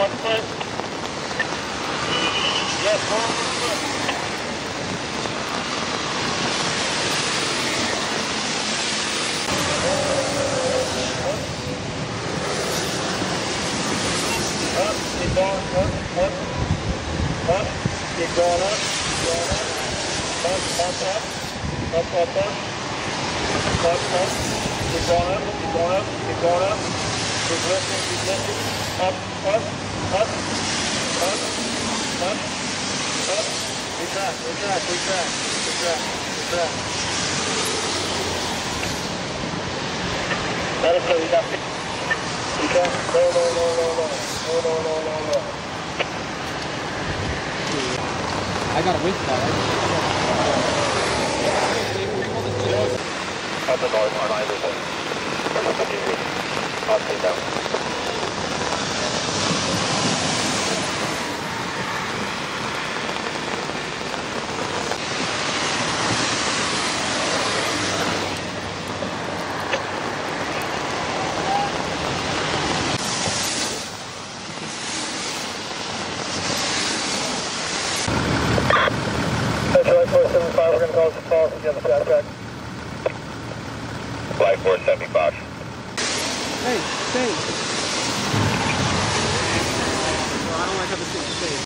one foot. Yes, 1 foot. Up, keep going, up, keep going up, up, keep going up, keep lifting, up, retract. That is good, you got low. I got a wind spot. Up the north, on either side. Up and down. Flight 475, we're going to call some falls and get the fast track. Flight 475. Hey, stay. No, I don't like how this thing stays.